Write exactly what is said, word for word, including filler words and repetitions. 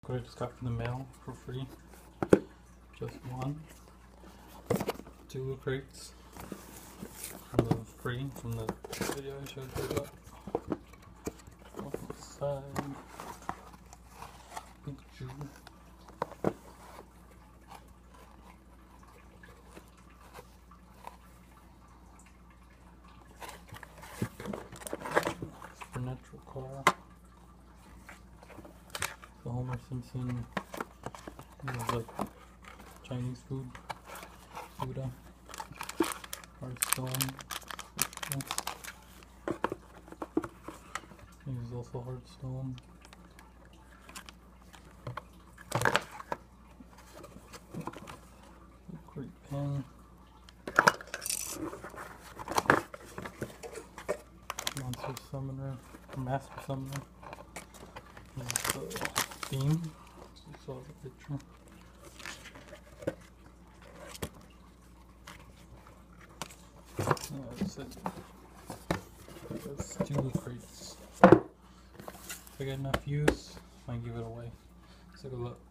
what I just got from the mail for free. Just one. Two loot crates from the free from the video I showed you about. On the side. Pikachu. Supernatural car. The Homer Simpson. This is like Chinese food. Buddha. Hearthstone. This is also Hearthstone. Great pen. Monster Summoner. Master Summoner. This is the theme. So you saw the picture. Yeah, that's it. That's two loot crates. If I get enough use, I might give it away. Let's take a look.